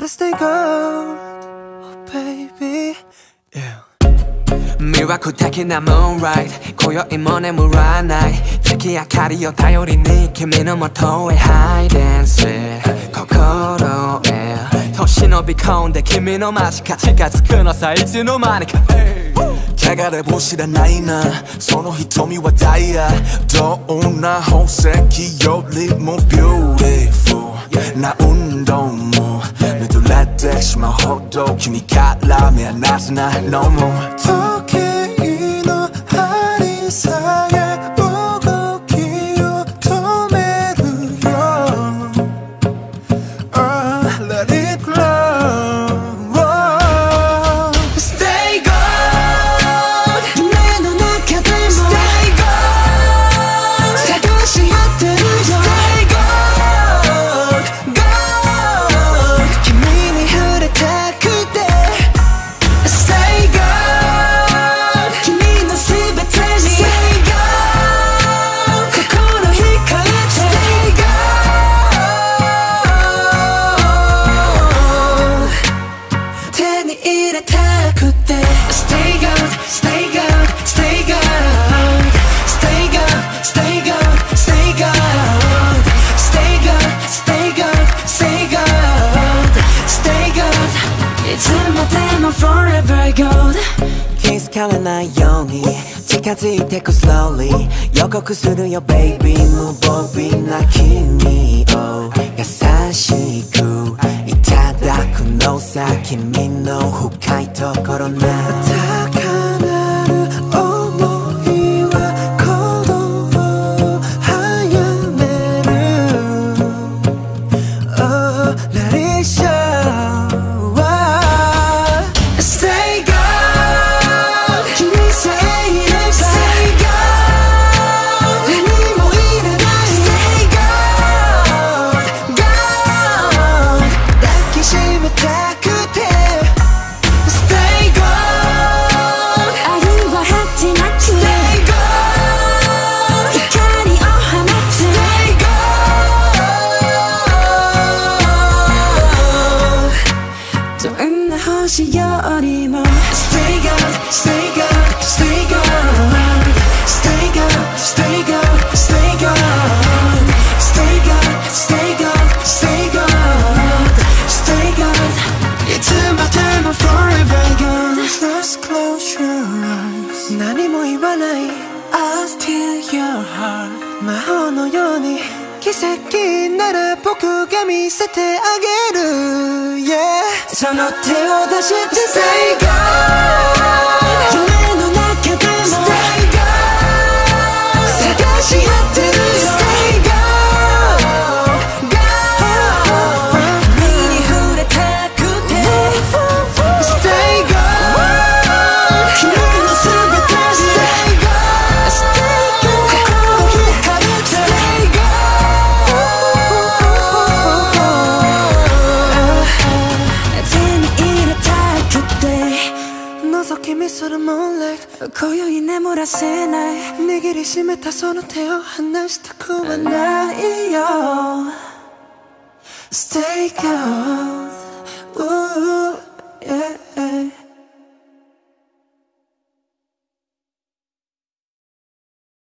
gotta stay gold, oh baby, yeah. 魅惑的なムーンライト今宵も眠らない月明かりを頼りに君の元へハイデンス心へと忍び込んで君の間近近づくのさいつの間にか汚れも知らないなその瞳はダイヤどんな宝石よりもビューティフルな運動も目取れてしまうほど君から目離せないのも時計の針さえ動きを止めるよ、Let it glow Stay gold 夢の中でも Stay gold 探し合ってるよ Stay gold gold 君に触れたくて Stay gold 君のすべてに Stay gold 心惹かれて Stay gold 手に入れたくて Stay gold, stay gold, stay gold Stay gold, stay gold, stay gold Stay gold, stay gold, stay gold Stay gold いつまでも forever gold 気づかれないように近づいてく slowly 予告するよ baby 無防備な君を優しくいただくのさ君の深いところな高鳴る想いは鼓動を早める Oh, let it show Stay gold 君さえいれば Stay gold 何もいらない Stay gold gold 抱きしめたくて Stay gold 愛は果てなく Stay gold 光を放つ Stay gold どんな星よりも Stay gold, stay gold, stay gold Stay gold, stay gold, stay gold Stay gold, stay gold, stay gold Stay gold いつまでも forever gold Just close your eyes 何も言わない I'll steal your heart 魔法のように奇跡なら僕が見せてあげる Yeah その手を出して Stay gold 夢の中でも Stay gold 探し合ってるよ Stay gold gold 君に触れたくて Stay gold 君のすべてに Stay gold Stay gold 心惹かれて Stay gold 手に入れたくて覗き見する moonlight 今宵眠らせない握りしめたその手を離したくはないよ Stay gold Ooh, yeah